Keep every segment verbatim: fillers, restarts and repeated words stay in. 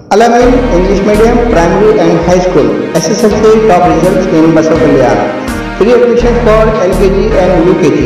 Alamein English Medium, Primary and High School, S S L C top results in Basava Kalyan. Free admission for L K G and U K G.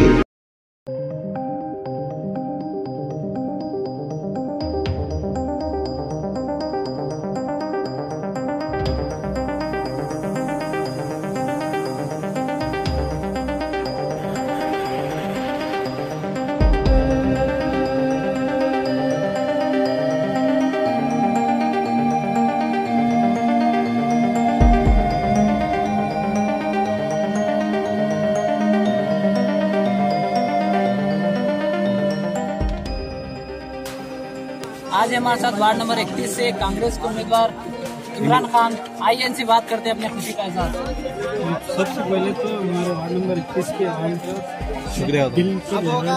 आज हमारे साथ ward number इकतीस से कांग्रेस के उम्मीदवार Imran Khan IN से बात करते हैं अपने खुशी का एहसास। सबसे पहले तो हमारे वार्ड नंबर इक्कीस के आने का शुक्रिया दिल से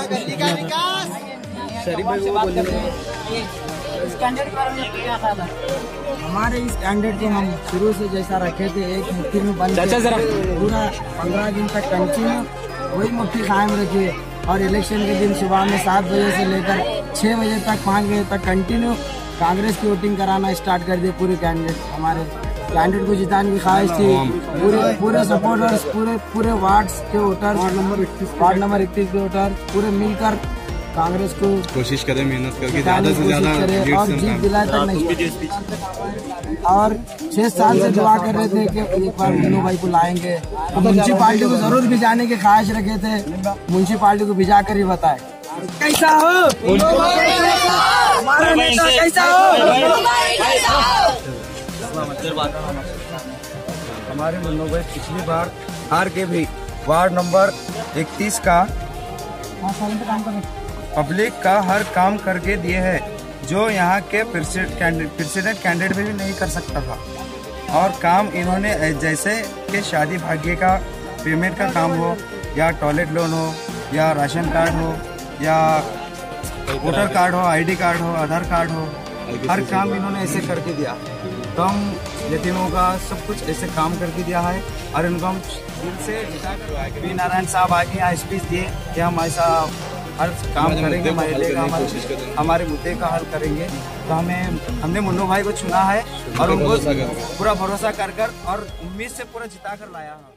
इस कैंडिडेट के बारे में क्या ख्याल है? हमारे इस कैंडिडेट को हम शुरू से जैसा रखे थे, एक मुट्ठी में बंद पूरा पंद्रह दिन तक कंटिन्यू वही मुट्ठी कायम रखी और इलेक्शन के दिन सुबह में सात बजे से लेकर छः बजे तक पाँच बजे तक कंटिन्यू कांग्रेस की वोटिंग कराना स्टार्ट कर दिए। पूरे कैंडिडेट हमारे कैंडिडेट को जिताने की ख्वाहिश थी। पूरे पूरे सपोर्टर्स पूरे पूरे वार्ड्स के वोटर्स वार्ड नंबर इक्कीस वार्ड नंबर इक्कीस के वोटर पूरे मिलकर कांग्रेस को कोशिश करें, मेहनत करके ज्यादा से ज्यादा और जीत दिलाए तक नहीं। और छह साल से दुआ कर रहे थे कि एक बार मुन्नू भाई को लाएंगे। तो म्यूनसिपालिटी को जरूर भिजाने की ख्वाहिश रखे थे, म्यूनसिपालिटी को भिजा कर ही बताए कैसा हो हमारा नेता, कैसा हो हमारे मुन्नू भाई पिछली बार हार के भी वार्ड नंबर इकतीस का पब्लिक का हर काम करके दिए हैं, जो यहाँ के प्रेसिडेंट कैंडिडेट भी नहीं कर सकता था। और काम इन्होंने जैसे कि शादी भाग्य का पेमेंट का काम हो या टॉयलेट लोन हो या राशन कार्ड हो या वोटर कार्ड हो, आईडी कार्ड हो, आधार कार्ड हो, हर काम इन्होंने ऐसे करके दिया। तो हम यतीमों का सब कुछ ऐसे काम करके दिया है और इनको हम दिल से वी नारायण साहब आके यहाँ स्पीच दिए कि हम ऐसा हर काम करेंगे, महिला का हमारे हमारे मुद्दे का हल करेंगे। तो हमें हमने मुन्नू भाई को चुना है और उनको पूरा भरोसा कर कर और उम्मीद से पूरा जिता कर लाया है।